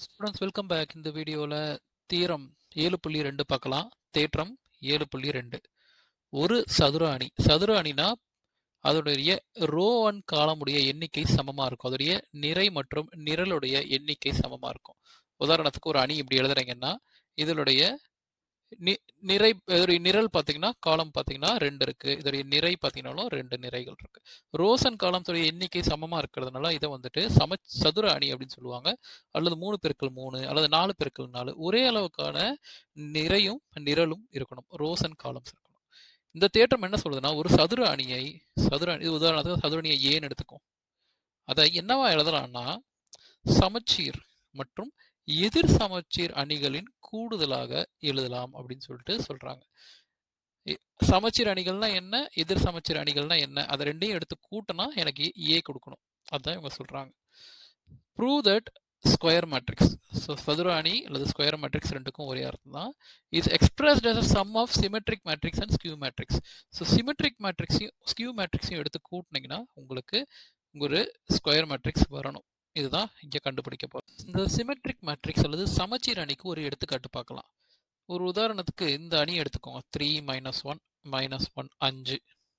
Students, welcome back. இந்த வீடியோல theorem 7.2 பார்க்கலாம். தேற்றம் 7.2. ஒரு சதுர அணி. சதுர அணினா அதோடைய ரோ அண்ட் காலமுடைய எண்ணிக்கை சமமா இருக்கும். அதோடைய நிறை மற்றும் நிரலுடைய எண்ணிக்கை சமமா இருக்கும். உதாரணத்துக்கு ஒரு அணி இப்படி எழுதுறீங்கன்னா இதனுடைய நிறை நிரல் பார்த்தீங்கன்னா காலம் பார்த்தீங்கன்னா 2 இருக்கு. இதோடைய நிறை பார்த்தீங்கன்னாலும் 2 நிறைகள் இருக்கு. ரோஸ் அண்ட் காலம்ஸோடைய எண்ணிக்கை சமமா இருக்கிறதுனால இதை வந்துட்டு சதுர அணி அப்படின்னு சொல்லுவாங்க. அல்லது 3x3 அல்லது 4x4 ஒரே அளவுக்கான நிறையும் நிரலும் இருக்கணும். ரோஸ் அண்ட் காலம்ஸ் இருக்கணும். இந்த தேற்றம் என்ன சொல்லுதுன்னா, ஒரு சதுர அணியை இது உதாரணத்துக்கு சதுர அணியை ஏன்னு எடுத்துக்கும். அதை என்னவா எழுதலாம்னா, சமச்சீர் மற்றும் எதிர் சமச்சீர் அணிகளின் கூடுதலாக எழுதலாம் அப்படின்னு சொல்லிட்டு சொல்றாங்க. சமச்சீர் அணிகள்னா என்ன, எதிர் சமச்சீர் அணிகள்னா என்ன, அதை ரெண்டையும் எடுத்து கூட்டினா எனக்கு ஏ கொடுக்கணும். அதுதான் இவங்க சொல்றாங்க. Prove that square matrix. So சதுர அணி அல்லது ஸ்கொயர் மேட்ரிக்ஸ் ரெண்டுக்கும் ஒரே அர்த்தம் தான். Is expressed as a sum of symmetric matrix and skew matrix. So symmetric மேட்ரிக்ஸையும் ஸ்கியூ மேட்ரிக்ஸையும் எடுத்து கூட்டினீங்கன்னா உங்களுக்கு ஒரு ஸ்கொயர் மேட்ரிக்ஸ் வரணும். இதுதான் இங்கே கண்டுபிடிக்க போகிறோம். இந்த சிமெட்ரிக் மேட்ரிக்ஸ் அல்லது சமச்சீர் அணிக்கு ஒரு எடுத்துக்காட்டு பார்க்கலாம். ஒரு உதாரணத்துக்கு இந்த அணி எடுத்துக்கோங்க. 3 - 1 - 1 5.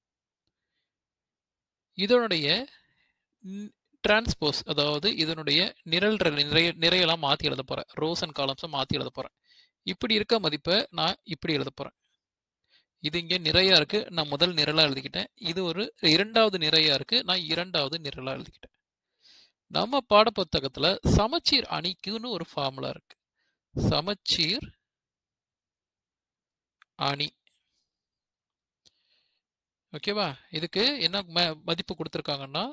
இதனுடைய டிரான்ஸ்போஸ், அதாவது இதனுடைய நிறையெல்லாம் மாற்றி எழுத போகிறேன். ரோஸ் அண்ட் காலம்ஸை மாற்றி எழுத போகிறேன். இப்படி இருக்க மதிப்பை நான் இப்படி எழுத போகிறேன். இது இங்கே நிறையா இருக்குது, நான் முதல் நிரலாக எழுதிக்கிட்டேன். இது ஒரு இரண்டாவது நிறையா இருக்குது, நான் இரண்டாவது நிரலாக எழுதிக்கிட்டேன். நம்ம பாடப்புத்தகத்துல சமச்சீர் அணிக்குன்னு ஒரு ஃபார்முலா இருக்கு. சமச்சீர் அணி. ஓகேவா? இதுக்கு என்ன மதிப்பு கொடுத்துருக்காங்கன்னா,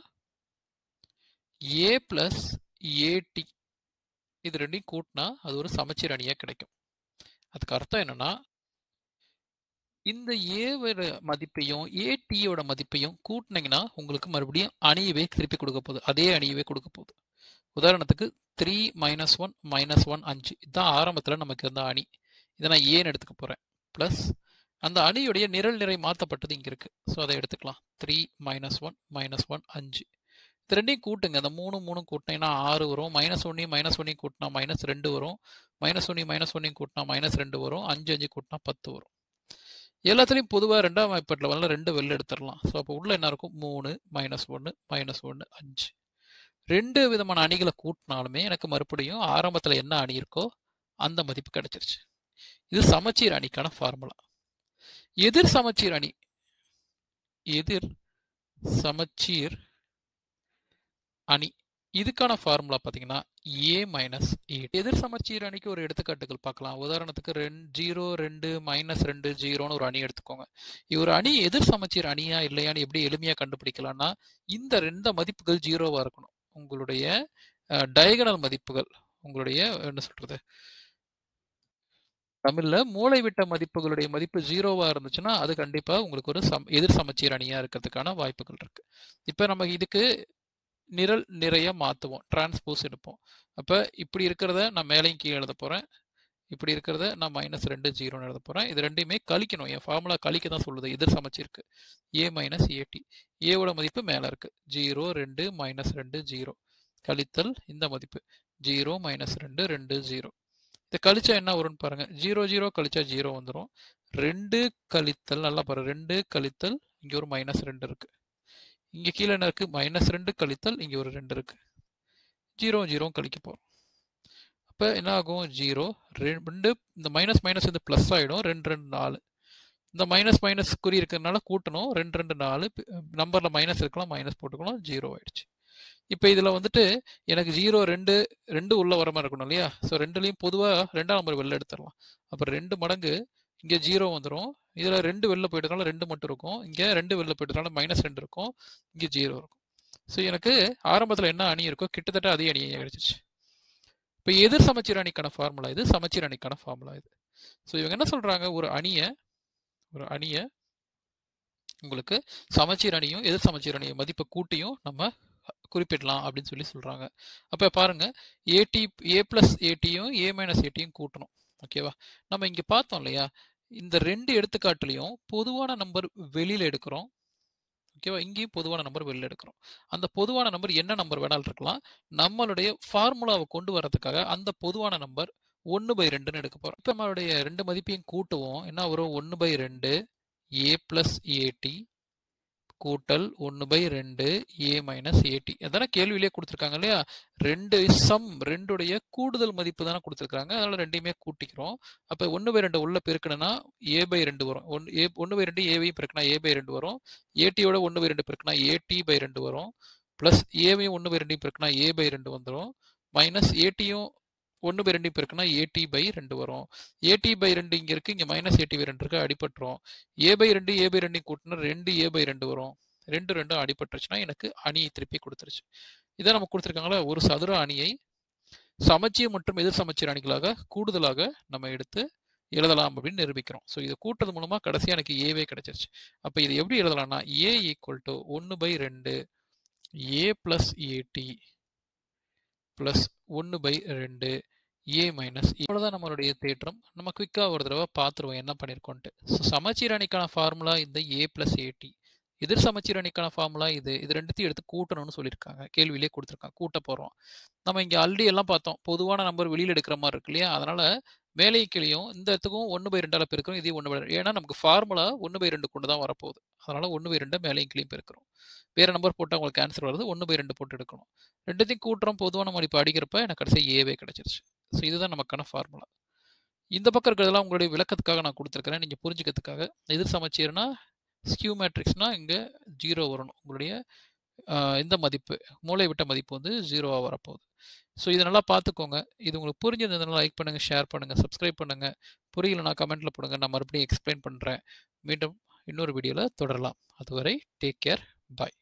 a + at. இது ரெண்டையும் கூட்டினா அது ஒரு சமச்சீர் அணியா கிடைக்கும். அதுக்கு அர்த்தம் என்னன்னா, இந்த ஏவோட மதிப்பையும் ஏடியோட மதிப்பையும் கூட்டினீங்கன்னா உங்களுக்கு மறுபடியும் அணியவே திருப்பி கொடுக்க போகுது. அதே அணியவே கொடுக்க போகுது. உதாரணத்துக்கு 3 - 1 - 1 5. இதுதான் ஆரம்பத்தில் நமக்கு இருந்த அணி. இதை நான் ஏன்னு எடுத்துக்க போகிறேன். ப்ளஸ் அந்த அணியுடைய நிறை மாற்றப்பட்டது இங்கே இருக்குது. ஸோ அதை எடுத்துக்கலாம். 3 - 1 - 1 5. இது ரெண்டையும் கூட்டுங்க. அந்த 3 கூட்டினீங்கன்னா 6 வரும். -1 கூட்டினா -2 வரும். -1 கூட்டினா -2 வரும். 5 5 கூட்டினா 10 வரும். எல்லாத்துலேயும் பொதுவாக 2ஆம் வாய்ப்பாட்டில் வரல 2 வெளில எடுத்துடலாம். ஸோ அப்போ உள்ள என்ன இருக்கும்? 3 - 1 - 1 5. 2 விதமான அணிகளை கூட்டினாலுமே எனக்கு மறுபடியும் ஆரம்பத்தில் என்ன அணி இருக்கோ அந்த மதிப்பு கிடைச்சிருச்சு. இது சமச்சீர் அணிக்கான ஃபார்முலா. எதிர் சமச்சீர் அணி. எதிர் சமச்சீர் அணி இதுக்கான ஃபார்முலா பார்த்தீங்கன்னா a - 8. எதிர் சமச்சீர் அணிக்கு ஒரு எடுத்துக்காட்டுகள் பார்க்கலாம். உதாரணத்துக்கு 0 2 -2 0ன்னு ஒரு அணி எடுத்துக்கோங்க. ஒரு அணி எதிர் சமச்சீர் அணியா இல்லையான்னு எப்படி எளிமையாக கண்டுபிடிக்கலாம்னா, இந்த மதிப்புகள் 0வா இருக்கணும். உங்களுடைய டயகனல் மதிப்புகள், உங்களுடைய என்ன சொல்றது, தமிழ்ல மூலைவிட்ட மதிப்புகளுடைய மதிப்பு 0வா இருந்துச்சுன்னா அது கண்டிப்பா உங்களுக்கு ஒரு எதிர் சமச்சீர் அணியா இருக்கிறதுக்கான வாய்ப்புகள் இருக்கு. இப்ப நம்ம இதுக்கு நிறைய மாற்றுவோம், டிரான்ஸ்போஸ் எடுப்போம். அப்போ இப்படி இருக்கிறத நான் மேலையும் கீழே எழுத போகிறேன். இப்படி இருக்கிறத நான் -2 0ன்னு எழுத போகிறேன். இது ரெண்டையுமே கழிக்கணும். என் ஃபார்முலா கழிக்க தான் சொல்லுது. எதிர் சமச்சீருக்கு a - at. ஏவோட மதிப்பு மேலே இருக்குது. 0 2 -2 0 கழித்தல் இந்த மதிப்பு 0 -2 2 0. இதை கழிச்சா என்ன வரும்னு பாருங்க. 0 0 கழிச்சா 0 வந்துடும். 2 கழித்தல், நல்லா பாருங்க, 2 கழித்தல் இங்கே ஒரு -2 இருக்கு. இங்கே கீழே என்ன இருக்கு? -2 கழித்தல் இங்கே ஒரு 2 இருக்கு. 0 0 கழிக்க போகிறோம். அப்போ என்ன ஆகும்? 0 2, இந்த மைனஸ் இது ப்ளஸ் ஆகிடும். 2 2 4. இந்த மைனஸ் குறி இருக்கிறதுனால கூட்டணும். 2 2 4. நம்பரில் மைனஸ் இருக்கலாம், மைனஸ் போட்டுக்கலாம். 0 ஆயிடுச்சு. இப்போ இதில் வந்துட்டு எனக்கு 0 2 2 உள்ள வர மாதிரி இருக்கணும் இல்லையா? ஸோ ரெண்டுலேயும் பொதுவாக 2ஆம் நம்பர் வெளில எடுத்துடலாம். அப்புறம் 2 மடங்கு இங்கே 0 வந்துடும். இதில் 2 வெளில போயிட்டதுனால 2 மட்டும் இருக்கும். இங்கே 2 வெளில போயிட்டதுனால -2 இருக்கும். இங்கே 0 இருக்கும். ஸோ எனக்கு ஆரம்பத்தில் என்ன அணி இருக்கோ கிட்டத்தட்ட அதே அணியை கிடைச்சிச்சு. இப்போ எதிர் சமச்சீர் அணிக்கான ஃபார்முலா இது, சமச்சீர் அணிக்கான ஃபார்முலா இது. ஸோ இவங்க என்ன சொல்கிறாங்க, ஒரு அணியை உங்களுக்கு சமச்சீர் அணியும் எதிர் சமச்சீர் அணியும் மதிப்பை கூட்டியும் நம்ம குறிப்பிடலாம் அப்படின்னு சொல்லி சொல்கிறாங்க. அப்போ பாருங்க, a + atயும் a - atயும் கூட்டணும். ஓகேவா? நம்ம இங்கே பார்த்தோம் இல்லையா, இந்த 2 எடுத்துக்காட்டுலையும் பொதுவான நம்பர் வெளியில் எடுக்கிறோம். ஓகேவா? இங்கேயும் பொதுவான நம்பர் வெளில எடுக்கிறோம். அந்த பொதுவான நம்பர் என்ன நம்பர் வேணாலும் இருக்கலாம். நம்மளுடைய ஃபார்முலாவை கொண்டு வரதுக்காக அந்த பொதுவான நம்பர் 1/2ன்னு எடுக்க போறோம். இப்போ நம்மளுடைய 2 மதிப்பையும் கூட்டுவோம். என்ன வரும்? 1/2 a plus at கூட்டல் 1/2 a minus at. அதான கேள்வியிலேயே கொடுத்துருக்காங்க இல்லையா? 2 சம் 2உடைய கூடுதல் மதிப்பு தானே கொடுத்துருக்காங்க. அதனால 2யுமே கூட்டிக்கிறோம். அப்போ 1/2 உள்ள பெருக்கணும்னா a/2 வரும். 1/2 a வையும் பெருக்கினா a/2 வரும். atயோட 1/2 பெருக்கினா at/2 வரும். பிளஸ் a வையும் 1/2 பெருக்கினா a/2 வந்துடும். மைனஸ் atயும் 1/2 பெருக்குனா at/2 வரும். at/2 இங்க இருக்கு, இங்க மைனஸ் at/2 இருக்கு, அடிபட்டுரும். a/2 a/2 கூட்டினா 2a/2 வரும். 2 அடிபட்டுருச்சுன்னா எனக்கு அணியை திருப்பி கொடுத்துருச்சு. இதான் நமக்கு கொடுத்துருக்காங்களா, ஒரு சதுர அணியை சமச்சீர் மற்றும் எதிர் சமச்சீர் அணிகளாக கூடுதலாக நம்ம எடுத்து எழுதலாம் அப்படின்னு நிரூபிக்கிறோம். ஸோ இதை கூட்டுறது மூலமா கடைசியா எனக்கு ஏவே கிடைச்சிருச்சு. அப்போ இது எப்படி எழுதலாம்னா a = 1/2 a plus at plus 1/2 a minus இவ்வளோதான் நம்மளுடைய தேற்றம். நம்ம குயிக்காக ஒரு தடவை பார்த்துருவோம் என்ன பண்ணியிருக்கோன்ட்டு. ஸோ சமச்சீர் அணிக்கான ஃபார்முலா இந்த a plus at. எதிர் சமச்சீர் அணிக்கான ஃபார்முலா இது ரெண்டுத்தையும் எடுத்து கூட்டணும்னு சொல்லியிருக்காங்க. கேள்வியிலே கொடுத்துருக்காங்க, கூட்ட போகிறோம். நம்ம இங்கே ஆல்ரெடி எல்லாம் பார்த்தோம், பொதுவான நம்பர் வெளியில் எடுக்கிற மாதிரி இருக்கு இல்லையா? அதனால மேலேயும் கீழேயும் இந்த இடத்துக்கும் 1/2 பெருக்கிறோம், இதையும் 1/2. ஏன்னா நமக்கு ஃபார்முலா 1/2 கொண்டு தான் வரப்போகுது. அதனால 1/2 மேலேயும் கீழேயும் பெருக்கிறோம். வேற நம்பர் போட்டால் உங்களுக்கு ஆன்சர் வருது, 1/2 போட்டு எடுக்கணும். ரெண்டுத்தையும் கூட்டுறோம், பொதுவான மதிப்பு அடிக்கிறப்ப எனக்கு கடைசி ஏவே கிடைச்சிருச்சு. ஸோ இதுதான் நமக்கான ஃபார்முலா. இந்த பக்கம் இருக்கிறதெல்லாம் உங்களுடைய விளக்கத்துக்காக நான் கொடுத்துருக்கிறேன், நீங்கள் புரிஞ்சுக்கிறதுக்காக. எதிர் சமச்சீர்னா ஸ்கியூ மேட்ரிக்ஸ்னா இங்கே 0 வரணும். உங்களுடைய இந்த மதிப்பு மூளை விட்ட மதிப்பு வந்து 0வாக வரப்போகுது. ஸோ இதை நல்லா பார்த்துக்கோங்க. இது உங்களுக்கு புரிஞ்சிருந்ததுனால லைக் பண்ணுங்கள், ஷேர் பண்ணுங்கள், சப்ஸ்கிரைப் பண்ணுங்கள். புரியலனா கமெண்ட்டில் போடுங்க, நான் மறுபடியும் எக்ஸ்பிளைன் பண்ணுறேன். மீண்டும் இன்னொரு வீடியோவில் தொடரலாம். அதுவரை டேக் கேர், பாய்.